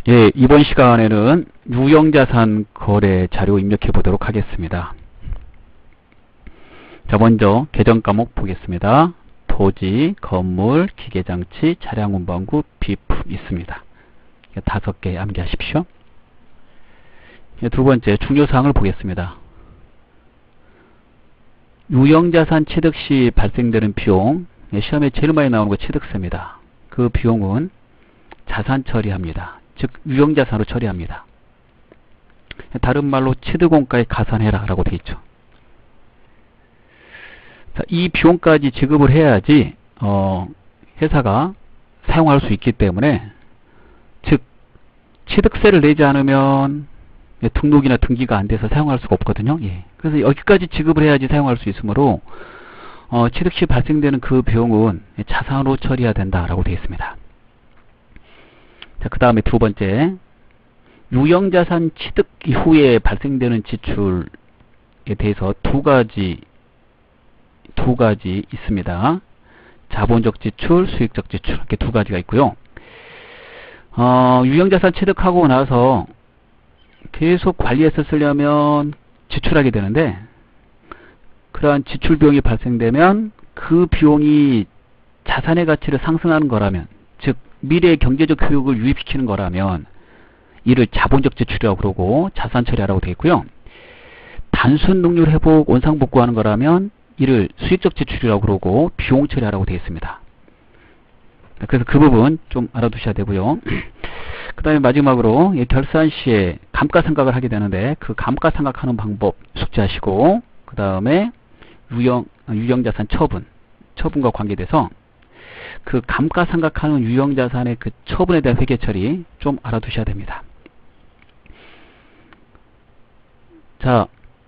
예, 이번 시간에는 유형자산 거래 자료 입력해 보도록 하겠습니다. 자, 먼저 계정 과목 보겠습니다. 토지, 건물, 기계장치, 차량 운반구, 비품 있습니다. 5개 암기하십시오. 두 번째 중요사항을 보겠습니다. 유형자산 취득 시 발생되는 비용, 시험에 제일 많이 나오는 거 취득세입니다. 그 비용은 자산 처리합니다. 즉 유형자산으로 처리합니다. 다른 말로 취득원가에 가산해라 라고 되어 있죠. 자, 이 비용까지 지급을 해야지 회사가 사용할 수 있기 때문에, 즉 취득세를 내지 않으면 등록이나 등기가 안 돼서 사용할 수가 없거든요. 예. 그래서 여기까지 지급을 해야지 사용할 수 있으므로 취득 시 발생되는 그 비용은 자산으로 처리해야 된다라고 되어 있습니다. 자, 그 다음에 두 번째, 유형자산 취득 이후에 발생되는 지출에 대해서 두 가지 있습니다. 자본적 지출, 수익적 지출, 이렇게 두 가지가 있고요. 유형자산 취득하고 나서 계속 관리해서 쓰려면 지출하게 되는데, 그러한 지출 비용이 발생되면 그 비용이 자산의 가치를 상승하는 거라면, 즉 미래의 경제적 효익을 유입시키는 거라면 이를 자본적 지출이라고 그러고 자산 처리하라고 되어 있고요. 단순 능률 회복, 원상 복구하는 거라면 이를 수익적 지출이라고 그러고 비용 처리하라고 되어 있습니다. 그래서 그 부분 좀 알아두셔야 되고요. 그 다음에 마지막으로 결산 시에 감가상각을 하게 되는데, 그 감가상각하는 방법 숙지하시고, 그 다음에 유형자산 처분과 관계돼서 그 감가상각하는 유형자산의 그 처분에 대한 회계 처리 좀 알아두셔야 됩니다. 자,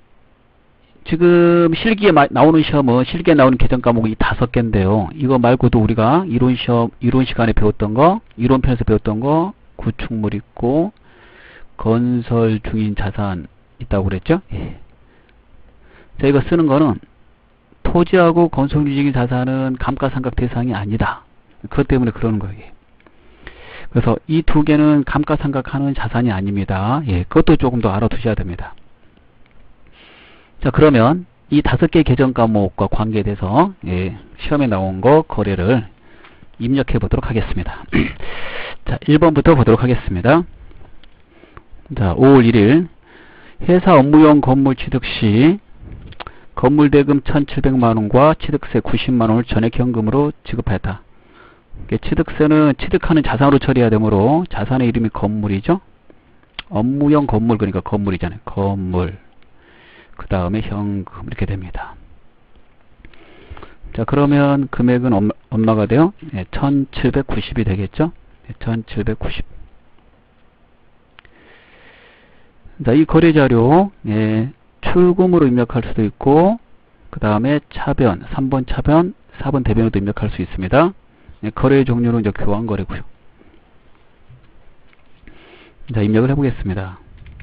지금 실기에 나오는 시험은, 실기에 나오는 계정 과목이 5개인데요. 이거 말고도 우리가 이론 시간에 배웠던 거, 이론편에서 배웠던 거, 구축물 있고, 건설 중인 자산 있다고 그랬죠? 예. 자, 이거 쓰는 거는 토지하고 건설 중인 자산은 감가상각 대상이 아니다. 그것 때문에 그러는 거예요. 그래서 이 두 개는 감가상각하는 자산이 아닙니다. 예, 그것도 조금 더 알아두셔야 됩니다. 자, 그러면 이 5개 계정 과목과 관계돼서 시험에 나온 거 거래를 입력해 보도록 하겠습니다. 자, 1번부터 보도록 하겠습니다. 자, 5월 1일 회사 업무용 건물 취득 시 건물 대금 1,700만원과 취득세 90만원을 전액현금으로 지급하였다. 취득세는 취득하는 자산으로 처리해야 되므로 자산의 이름이 건물이죠. 업무용 건물, 그러니까 건물이잖아요. 건물. 그 다음에 현금 이렇게 됩니다. 자, 그러면 금액은 얼마가 돼요? 1,790이 되겠죠? 1,790. 자, 이 거래자료 출금으로 입력할 수도 있고, 그 다음에 차변, 3번 차변, 4번 대변으로도 입력할 수 있습니다. 거래 종류는 이제 교환 거래고요. 자, 입력을 해보겠습니다.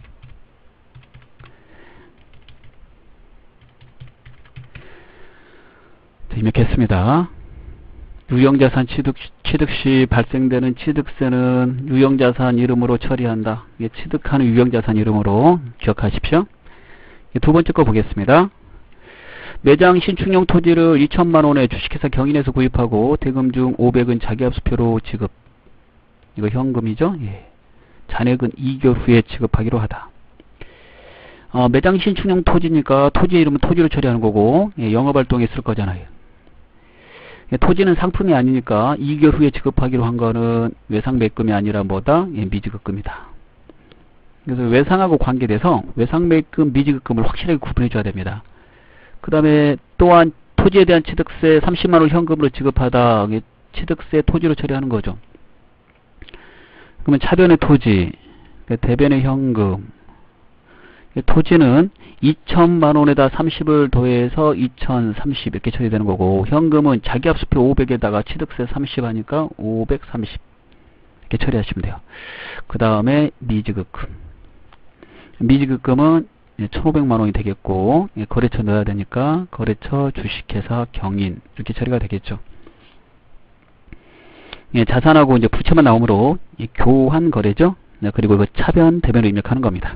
자, 입력했습니다. 유형자산 취득 시 발생되는 취득세는 유형자산 이름으로 처리한다. 취득하는 유형자산 이름으로 기억하십시오. 두 번째 거 보겠습니다. 매장 신축용 토지를 2천만원에 주식회사 경인에서 구입하고 대금 중 500은 자기합수표로 지급. 이거 현금이죠. 예. 잔액은 2개월 후에 지급하기로 하다. 매장 신축용 토지니까 토지의 이름은 토지로 처리하는 거고, 영업활동에 쓸 거잖아요. 토지는 상품이 아니니까 2개월 후에 지급하기로 한 거는 외상매입금이 아니라 뭐다? 미지급금이다. 그래서 외상하고 관계돼서 외상매입금, 미지급금을 확실하게 구분해 줘야 됩니다. 그 다음에 또한 토지에 대한 취득세 30만원 현금으로 지급하다. 취득세 토지로 처리하는 거죠. 그러면 차변의 토지, 대변의 현금. 토지는 2천만원에다 30을 더해서 2030 이렇게 처리되는 거고, 현금은 자기합수표 500에다가 취득세 30 하니까 530 이렇게 처리하시면 돼요. 그 다음에 미지급금. 미지급금은 1,500만원이 되겠고, 거래처 넣어야 되니까 거래처, 주식회사, 경인 이렇게 처리가 되겠죠. 자산하고 이제 부채만 나오므로 교환 거래죠. 네, 그리고 그 차변, 대변을 입력하는 겁니다.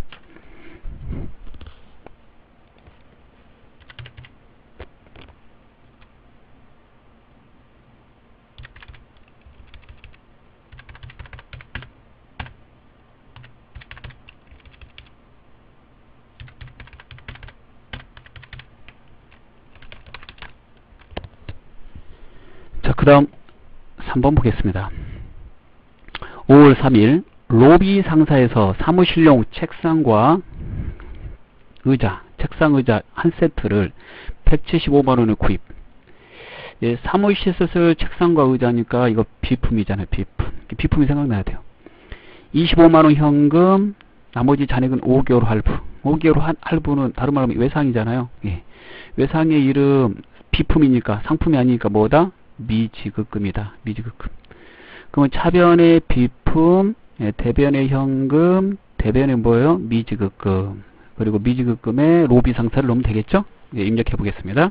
자, 그 다음 3번 보겠습니다. 5월 3일 로비 상사에서 사무실용 책상과 의자, 책상 의자 한 세트를 175만원에 구입. 예, 사무실에 쓸 책상과 의자니까 이거 비품이잖아요. 비품이 생각나야 돼요. 25만원 현금, 나머지 잔액은 5개월 할부. 5개월 할부는 다른 말로 하면 외상이잖아요. 예. 외상의 이름 비품이니까, 상품이 아니니까 뭐다? 미지급금이다. 미지급금. 그러면 차변의 비품, 예, 대변의 현금, 대변의 뭐예요? 미지급금. 그리고 미지급금에 로비 상사를 넣으면 되겠죠? 예, 입력해 보겠습니다.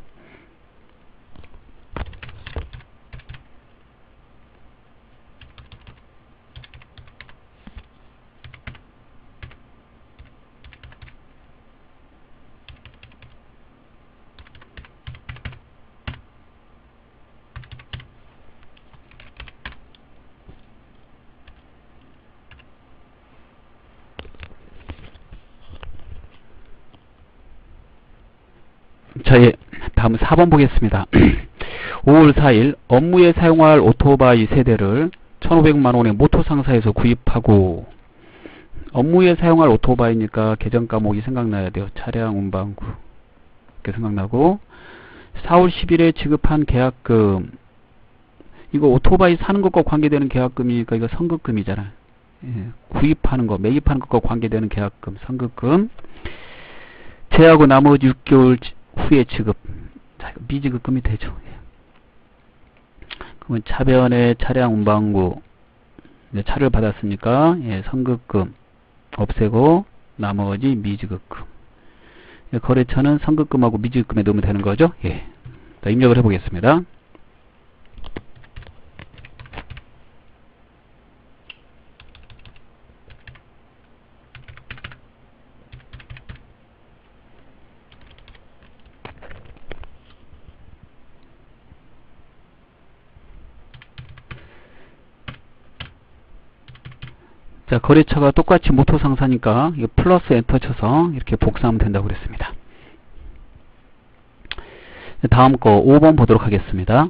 자, 예, 다음 4번 보겠습니다. 5월 4일 업무에 사용할 오토바이 세대를 1,500만원의 모토상사에서 구입하고, 업무에 사용할 오토바이니까 계정 과목이 생각나야 돼요. 차량 운반구 이렇게 생각나고, 4월 10일에 지급한 계약금, 이거 오토바이 사는 것과 관계되는 계약금이니까 이거 선급금이잖아요. 예, 구입하는 거, 매입하는 것과 관계되는 계약금, 선급금. 제하고 나머지 6개월 후에 지급. 자, 이거 미지급금이 되죠. 예. 그러면 차변의 차량 운반구, 차를 받았으니까 예, 선급금 없애고 나머지 미지급금. 예, 거래처는 선급금하고 미지급금에 넣으면 되는 거죠. 예. 자, 입력을 해보겠습니다. 자, 거래처가 똑같이 모토상사니까 이거 플러스 엔터 쳐서 이렇게 복사하면 된다고 그랬습니다. 다음 거 5번 보도록 하겠습니다.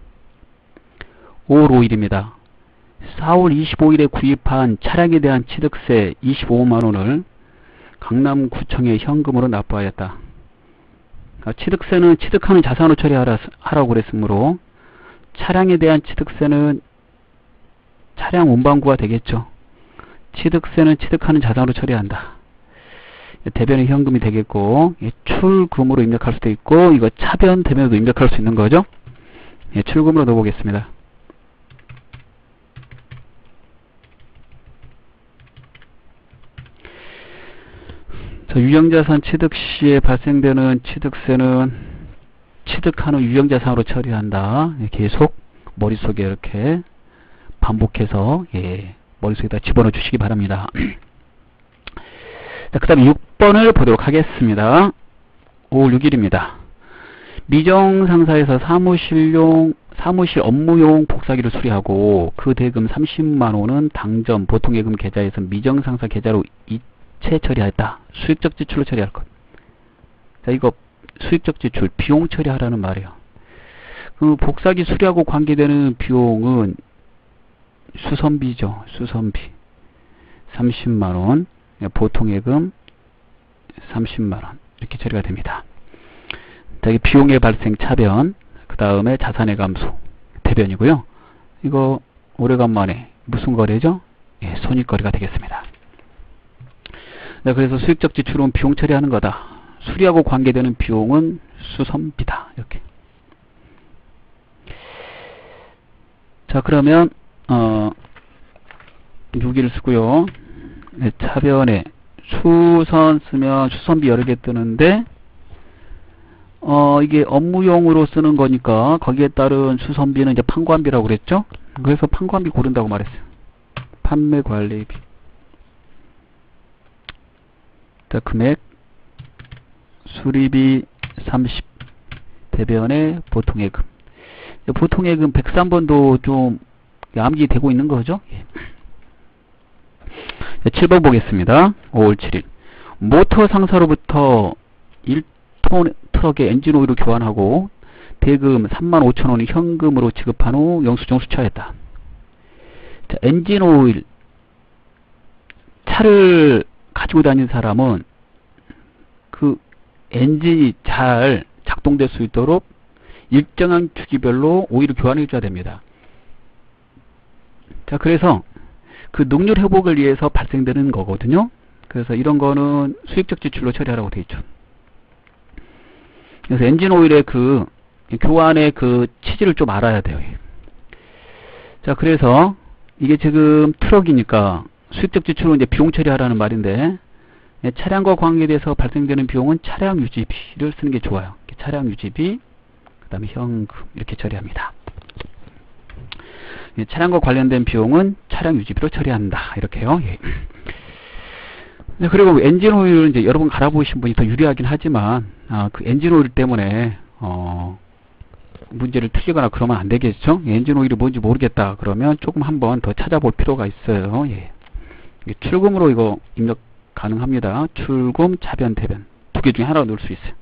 5월 5일입니다. 4월 25일에 구입한 차량에 대한 취득세 25만원을 강남구청에 현금으로 납부하였다. 취득세는 취득하는 자산으로 처리하라고 그랬으므로 차량에 대한 취득세는 차량 운반구가 되겠죠. 취득세는 취득하는 자산으로 처리한다. 대변의 현금이 되겠고, 출금으로 입력할 수도 있고, 이거 차변 대변으로 입력할 수 있는 거죠. 예, 출금으로 넣어보겠습니다. 자, 유형자산 취득 시에 발생되는 취득세는 취득하는 유형자산으로 처리한다. 예, 계속 머릿속에 이렇게 반복해서 예, 머릿속에다 집어넣어 주시기 바랍니다. 그 다음에 6번을 보도록 하겠습니다. 5월 6일입니다. 미정상사에서 사무실 업무용 복사기를 수리하고 그 대금 30만원은 당점 보통예금 계좌에서 미정상사 계좌로 이체 처리하였다. 수익적 지출로 처리할 것. 자, 이거 수익적 지출, 비용 처리하라는 말이에요. 그 복사기 수리하고 관계되는 비용은 수선비죠. 수선비 30만원, 보통예금 30만원 이렇게 처리가 됩니다. 자, 비용의 발생 차변, 그 다음에 자산의 감소 대변이고요. 이거 오래간만에 무슨 거래죠? 예, 손익거래가 되겠습니다. 네, 그래서 수익적 지출은 비용 처리하는 거다. 수리하고 관계되는 비용은 수선비다. 이렇게. 자, 그러면 6일 쓰고요. 네, 차변에 수선 쓰면 수선비 여러 개 뜨는데 이게 업무용으로 쓰는 거니까 거기에 따른 수선비는 이제 판관비라고 그랬죠. 그래서 판관비 고른다고 말했어요. 판매관리비. 자, 금액, 수리비 30, 대변의 보통예금. 보통예금 103번도 좀 암기되고 있는 거죠. 예. 7번 보겠습니다. 5월 7일. 모터 상사로부터 1톤 트럭의 엔진 오일을 교환하고 대금 35,000원을 현금으로 지급한 후 영수증을 수차했다. 자, 엔진 오일, 차를 가지고 다니는 사람은 그 엔진이 잘 작동될 수 있도록 일정한 주기별로 오일을 교환해 줘야 됩니다. 자, 그래서 그 능률 회복을 위해서 발생되는 거거든요. 그래서 이런 거는 수익적 지출로 처리하라고 되어 있죠. 그래서 엔진 오일의 그 교환의 그 취지를 좀 알아야 돼요. 자, 그래서 이게 지금 트럭이니까 수익적 지출은 이제 비용 처리하라는 말인데, 차량과 관계돼서 발생되는 비용은 차량 유지비를 쓰는 게 좋아요. 차량 유지비, 그 다음에 현금 이렇게 처리합니다. 차량과 관련된 비용은 차량 유지비로 처리한다. 이렇게요. 예. 그리고 엔진 오일을 이제 여러 번 갈아보신 분이 더 유리하긴 하지만, 그 엔진 오일 때문에, 문제를 틀리거나 그러면 안 되겠죠? 엔진 오일이 뭔지 모르겠다. 그러면 조금 한번 더 찾아볼 필요가 있어요. 예. 출금으로 이거 입력 가능합니다. 출금, 차변, 대변. 두 개 중에 하나 넣을 수 있어요.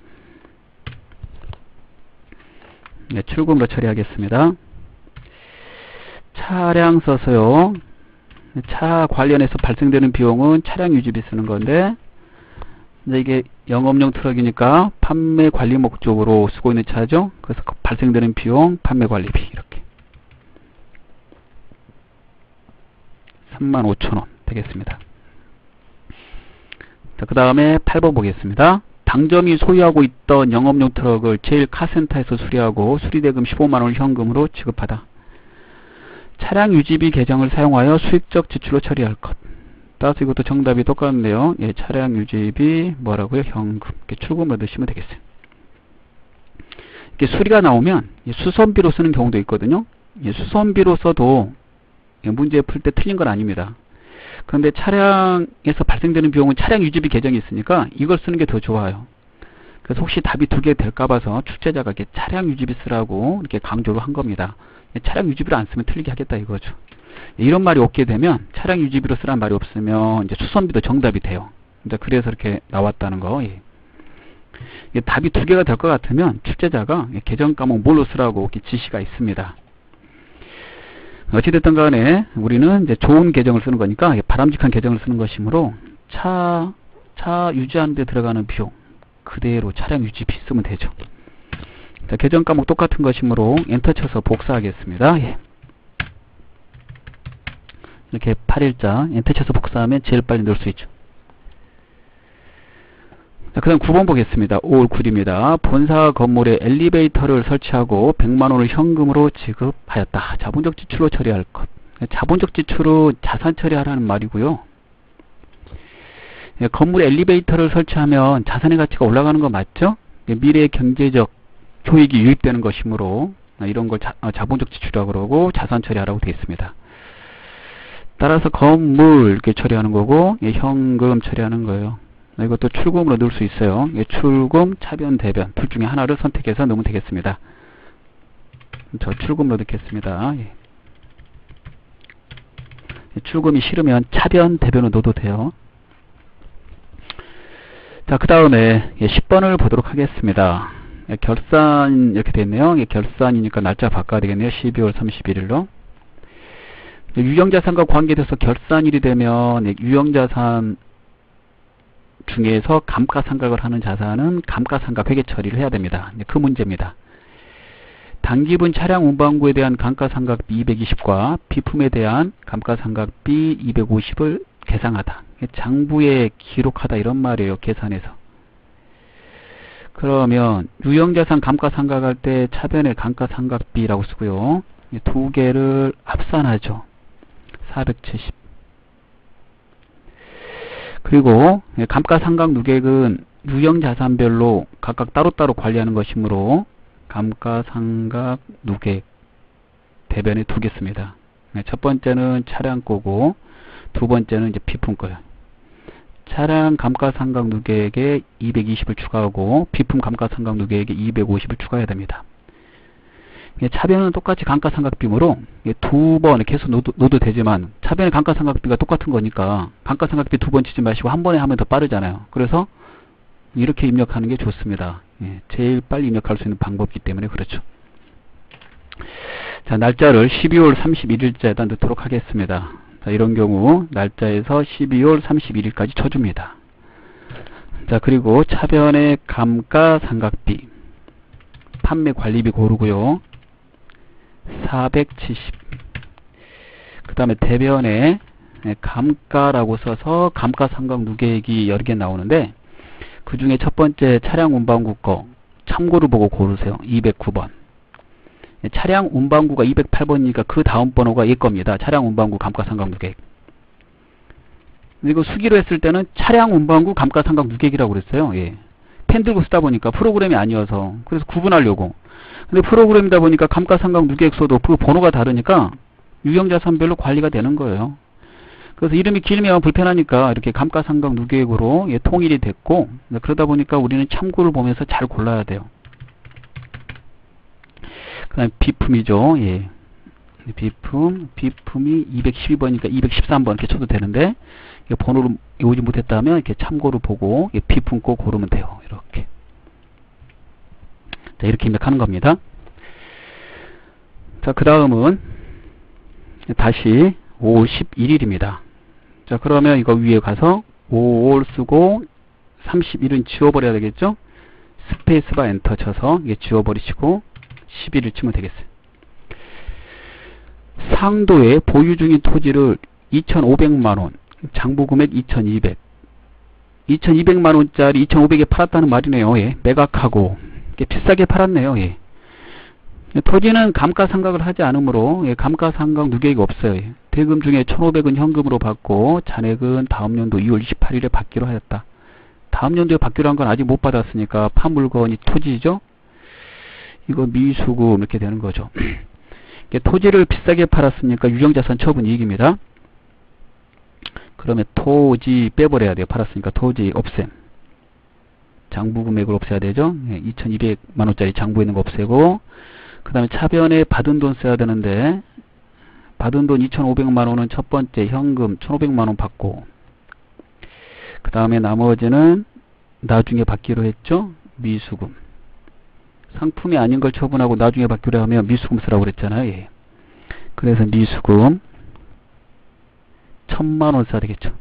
네, 출금으로 처리하겠습니다. 차량 써서요. 차 관련해서 발생되는 비용은 차량 유지비 쓰는 건데, 근데 이게 영업용 트럭이니까 판매 관리 목적으로 쓰고 있는 차죠. 그래서 발생되는 비용, 판매 관리비 이렇게 35,000원 되겠습니다. 그 다음에 8번 보겠습니다. 당점이 소유하고 있던 영업용 트럭을 제1카센터에서 수리하고 수리대금 150만원을 현금으로 지급하다. 차량 유지비 계정을 사용하여 수익적 지출로 처리할 것. 따라서 이것도 정답이 똑같네요. 예, 차량 유지비 뭐라고요? 현금. 이렇게 출금을 넣으시면 되겠어요. 이렇게 수리가 나오면 수선비로 쓰는 경우도 있거든요. 예, 수선비로 써도 문제 풀 때 틀린 건 아닙니다. 그런데 차량에서 발생되는 비용은 차량 유지비 계정이 있으니까 이걸 쓰는 게 더 좋아요. 그래서 혹시 답이 두 개 될까 봐서 출제자가 이렇게 차량 유지비 쓰라고 이렇게 강조를 한 겁니다. 차량 유지비를 안 쓰면 틀리게 하겠다 이거죠. 이런 말이 없게 되면 차량 유지비로 쓰란 말이 없으면 이제 수선비도 정답이 돼요. 이제 그래서 이렇게 나왔다는 거. 예. 답이 두 개가 될 것 같으면 출제자가 계정 과목 뭘로 쓰라고 이렇게 지시가 있습니다. 어찌됐든 간에 우리는 이제 좋은 계정을 쓰는 거니까 바람직한 계정을 쓰는 것이므로 차 유지하는 데 들어가는 비용 그대로 차량 유지비 쓰면 되죠. 자, 계정 과목 똑같은 것이므로 엔터 쳐서 복사하겠습니다. 예. 이렇게 8일자 엔터 쳐서 복사하면 제일 빨리 넣을 수 있죠. 자, 그 다음 9번 보겠습니다. 5월 9일입니다. 본사 건물에 엘리베이터를 설치하고 100만원을 현금으로 지급하였다. 자본적 지출로 처리할 것. 자본적 지출은 자산 처리하라는 말이고요. 예, 건물에 엘리베이터를 설치하면 자산의 가치가 올라가는 거 맞죠? 예, 미래의 경제적 효익이 유입되는 것이므로 이런 걸 자본적 지출이라고 그러고 자산 처리하라고 되어 있습니다. 따라서 건물 이렇게 처리하는 거고 예, 현금 처리하는 거예요. 이것도 출금으로 넣을 수 있어요. 예, 출금, 차변, 대변 둘 중에 하나를 선택해서 넣으면 되겠습니다. 저 출금으로 넣겠습니다. 예. 출금이 싫으면 차변, 대변으로 넣어도 돼요. 자, 그 다음에 10번을 보도록 하겠습니다. 예, 결산 이렇게 됐네요. 예, 결산이니까 날짜 바꿔야 되겠네요. 12월 31일로. 유형자산과 관계돼서 결산일이 되면 유형자산 중에서 감가상각을 하는 자산은 감가상각 회계 처리를 해야 됩니다. 그 문제입니다. 단기분 차량 운반구에 대한 감가상각비 220과 비품에 대한 감가상각비 250을 계상하다. 장부에 기록하다 이런 말이에요. 계산해서. 그러면 유형자산 감가상각할 때 차변에 감가상각비라고 쓰고요. 두 개를 합산하죠. 470. 그리고 감가상각 누계액은 유형자산별로 각각 따로따로 관리하는 것이므로 감가상각 누계액 대변에 두 개 씁니다. 첫 번째는 차량 거고 두 번째는 이제 비품 거예요. 차량 감가상각 누계액에 220을 추가하고 비품 감가상각 누계액에 250을 추가해야 됩니다. 차변은 똑같이 감가상각비므로 두 번 계속 넣어도 되지만 차변의 감가상각비가 똑같은 거니까 감가상각비 두 번 치지 마시고 한 번에 하면 더 빠르잖아요. 그래서 이렇게 입력하는 게 좋습니다. 제일 빨리 입력할 수 있는 방법이기 때문에 그렇죠. 자, 날짜를 12월 31일자에다 넣도록 하겠습니다. 자, 이런 경우 날짜에서 12월 31일까지 쳐줍니다. 자, 그리고 차변의 감가상각비 판매 관리비 고르고요. 470. 그 다음에 대변에 감가라고 써서 감가상각 누계액이 여러 개 나오는데 그 중에 첫 번째 차량 운반구 거 참고를 보고 고르세요. 209번. 차량 운반구가 208번이니까 그 다음 번호가 얘 겁니다. 차량 운반구 감가상각 누계액. 이거 수기로 했을 때는 차량 운반구 감가상각 누계액이라고 그랬어요. 예. 펜 들고 쓰다 보니까 프로그램이 아니어서 그래서 구분하려고. 근데 프로그램이다 보니까 감가상각 누계액소도 그 번호가 다르니까 유형자산별로 관리가 되는 거예요. 그래서 이름이 길면 불편하니까 이렇게 감가상각 누계액으로 통일이 됐고, 그러다 보니까 우리는 참고를 보면서 잘 골라야 돼요. 그 다음에 비품이죠. 예. 비품이 212번이니까 213번 이렇게 쳐도 되는데, 번호를 외우지 못했다면 이렇게 참고를 보고 비품 꼭 고르면 돼요. 이렇게. 자, 이렇게 입력하는 겁니다. 자, 그 다음은 다시 5월 11일입니다. 자, 그러면 이거 위에 가서 5월 쓰고 31은 지워버려야 되겠죠? 스페이스바 엔터 쳐서 이게 지워버리시고 11을 치면 되겠어요. 상도에 보유 중인 토지를 2,500만원, 장부금액 2,200. 2,200만원짜리 2,500에 팔았다는 말이네요. 예. 매각하고. 비싸게 팔았네요. 예. 토지는 감가상각을 하지 않으므로 감가상각 누계액이 없어요. 대금 중에 1,500은 현금으로 받고 잔액은 다음 연도 2월 28일에 받기로 하였다. 다음 연도에 받기로 한 건 아직 못 받았으니까 판 물건이 토지죠. 이거 미수금 이렇게 되는 거죠. 토지를 비싸게 팔았으니까 유형자산 처분 이익입니다. 그러면 토지 빼버려야 돼요. 팔았으니까 토지 없앰. 장부금액을 없애야 되죠. 2,200만원짜리 장부에 있는 거 없애고, 그 다음에 차변에 받은 돈 써야 되는데 받은 돈 2,500만원은 첫 번째 현금 1,500만원 받고, 그 다음에 나머지는 나중에 받기로 했죠. 미수금. 상품이 아닌 걸 처분하고 나중에 받기로 하면 미수금 쓰라고 그랬잖아요. 예. 그래서 미수금 1,000만원 써야 되겠죠.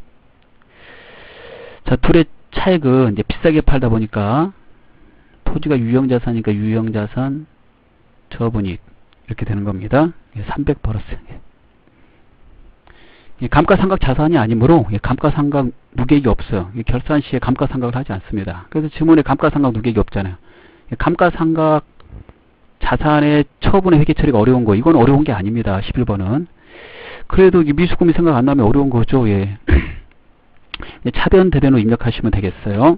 자, 둘의 차액은 이제 비싸게 팔다 보니까 토지가 유형자산이니까 유형자산 처분이익 이렇게 되는 겁니다. 300 벌었어요. 감가상각 자산이 아니므로 감가상각 누계액이 없어요. 결산 시에 감가상각을 하지 않습니다. 그래서 지문에 감가상각 누계액이 없잖아요. 감가상각 자산의 처분의 회계 처리가 어려운 거, 이건 어려운 게 아닙니다. 11번은. 그래도 미수금이 생각 안 나면 어려운 거죠. 예. 차변 대변으로 입력하시면 되겠어요.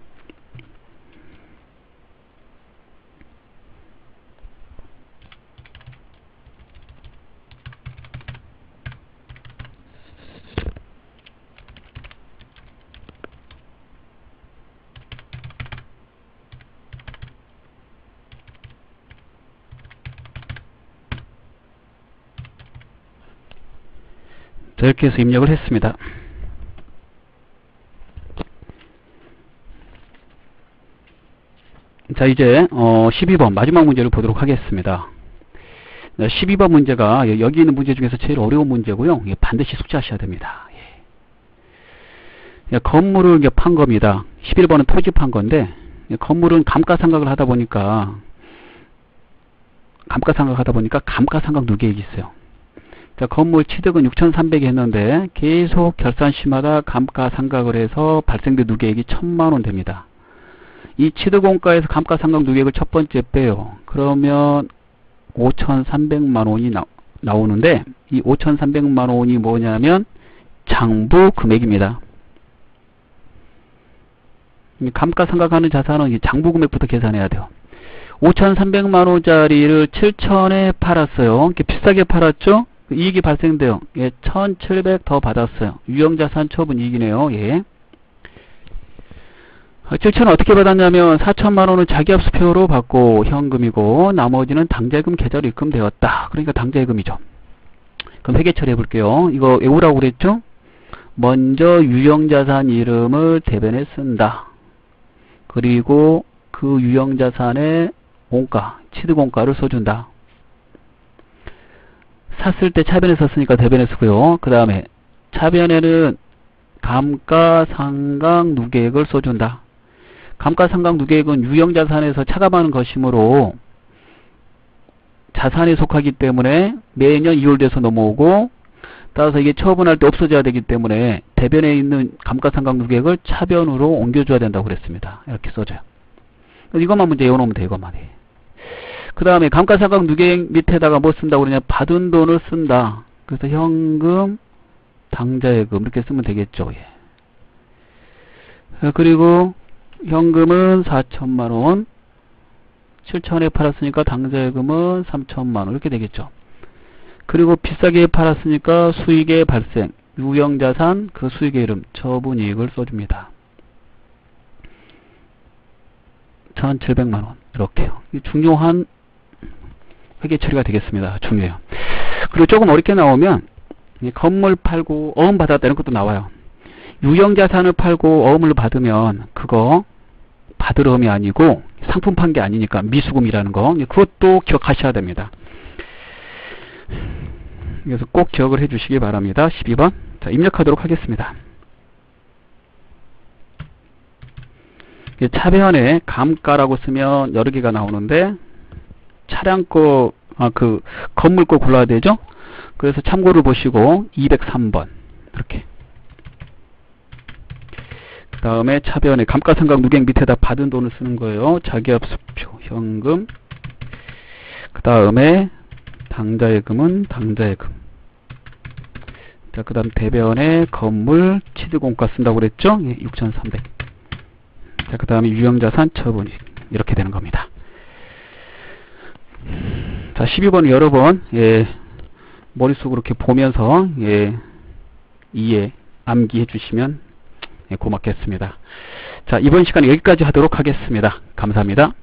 자, 이렇게 해서 입력을 했습니다. 자, 이제 12번 마지막 문제를 보도록 하겠습니다. 12번 문제가 여기 있는 문제 중에서 제일 어려운 문제고요. 반드시 숙지하셔야 됩니다. 건물을 판 겁니다. 11번은 토지 판 건데, 건물은 감가상각을 하다 보니까 감가상각 누계액이 있어요. 자, 건물 취득은 6,300이 했는데 계속 결산시마다 감가상각을 해서 발생된 누계액이 1,000만원 됩니다. 이 취득원가에서 감가상각 누계액을 첫 번째 빼요. 그러면 5,300만원이 나오는데, 이 5,300만원이 뭐냐면 장부 금액입니다. 감가상각하는 자산은 장부 금액부터 계산해야 돼요. 5,300만원짜리를 7,000에 팔았어요. 이렇게 비싸게 팔았죠? 이익이 발생돼요. 예, 1,700 더 받았어요. 유형자산 처분 이익이네요. 예. 7천원 어떻게 받았냐면 4천만원은 자기합수표로 받고 현금이고 나머지는 당좌예금 계좌로 입금되었다. 그러니까 당좌예금이죠. 그럼 회계 처리해 볼게요. 이거 외우라고 그랬죠? 먼저 유형자산 이름을 대변에 쓴다. 그리고 그 유형자산의 원가, 취득원가를 써준다. 샀을 때 차변에 썼으니까 대변에 쓰고요. 그 다음에 차변에는 감가상각 누계액을 써준다. 감가상각 누계액은 유형자산에서 차감하는 것이므로 자산에 속하기 때문에 매년 이율돼서 넘어오고, 따라서 이게 처분할 때 없어져야 되기 때문에 대변에 있는 감가상각 누계액을 차변으로 옮겨줘야 된다고 그랬습니다. 이렇게 써줘요. 이것만 문제 외워놓으면 돼. 이것만 해. 그 다음에 감가상각 누계액 밑에다가 뭐 쓴다고 그러냐, 받은 돈을 쓴다. 그래서 현금, 당좌예금 이렇게 쓰면 되겠죠. 예. 그리고 현금은 4천만원, 7천원에 팔았으니까 당좌예금은 3천만원 이렇게 되겠죠. 그리고 비싸게 팔았으니까 수익의 발생, 유형자산, 그 수익의 이름, 처분이익을 써줍니다. 1,700만원 이렇게요. 중요한 회계 처리가 되겠습니다. 중요해요. 그리고 조금 어렵게 나오면 건물 팔고 어음 받았다 이런 것도 나와요. 유형자산을 팔고 어음을 받으면 그거 받을 어음이 아니고 상품 판 게 아니니까 미수금이라는 거, 그것도 기억하셔야 됩니다. 그래서 꼭 기억을 해 주시기 바랍니다. 12번. 자, 입력하도록 하겠습니다. 차변에 감가라고 쓰면 여러 개가 나오는데 차량 거, 그 건물 거 골라야 되죠? 그래서 참고를 보시고 203번 이렇게. 그 다음에 차변에 감가상각 누계액 밑에다 받은 돈을 쓰는 거예요. 자기합수표, 현금. 그 다음에 당좌예금은 당좌예금. 자, 그 다음 대변에 건물 취득원가 쓴다고 그랬죠? 예, 6,300. 자, 그 다음에 유형자산 처분이익 이렇게 되는 겁니다. 자, 12번 여러 번 머릿속으로 이렇게 보면서 이해, 암기해 주시면 고맙겠습니다. 자, 이번 시간에 여기까지 하도록 하겠습니다. 감사합니다.